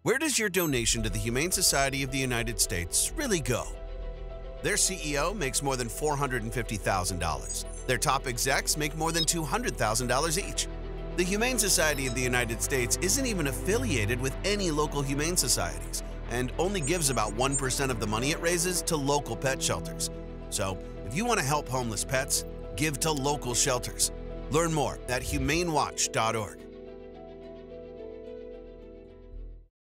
Where does your donation to the Humane Society of the United States really go? Their CEO makes more than $450,000. Their top execs make more than $200,000 each. The Humane Society of the United States isn't even affiliated with any local humane societies and only gives about 1% of the money it raises to local pet shelters. So, if you want to help homeless pets, give to local shelters. Learn more at humanewatch.org.